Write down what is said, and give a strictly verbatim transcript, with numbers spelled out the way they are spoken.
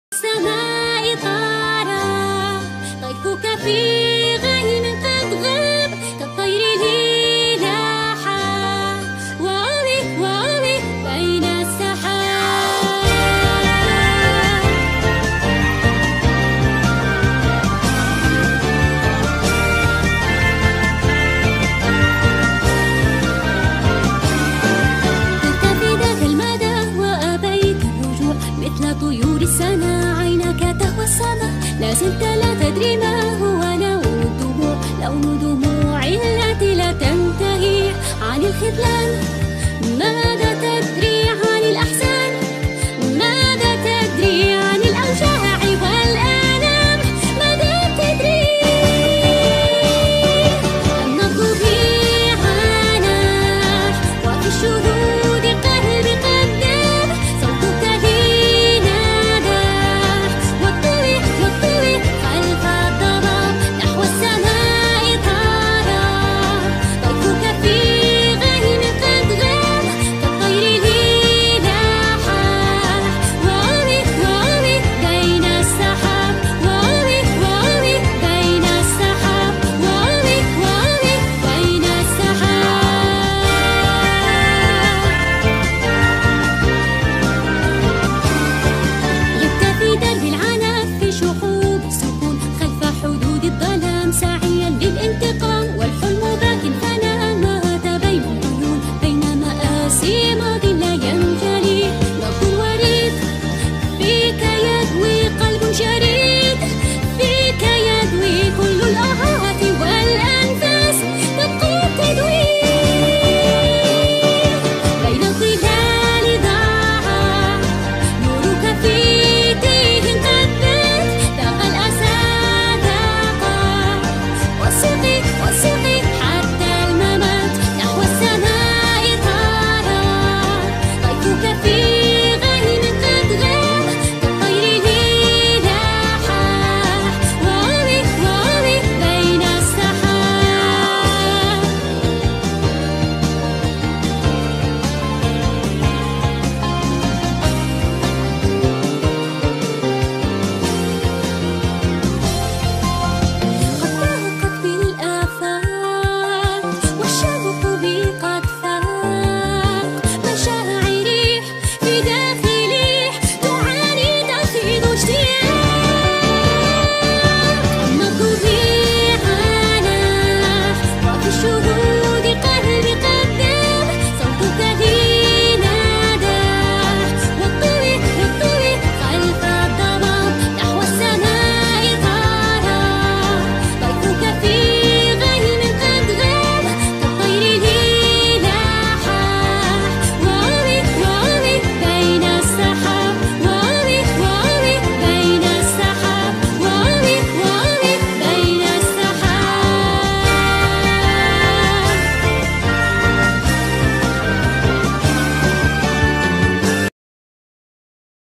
السماء طارا طيفك في غيم قد غاب كالطير لي لاحا وعلي وعلي بين السحاب. كنت في ذاك المدى وأبيت الرجوع مثل طيور السماء، تهوى السماء لا زلت لا تدري ما هو لون الدموع، لون دموع التي لا تنتهي عن الخذلان. ما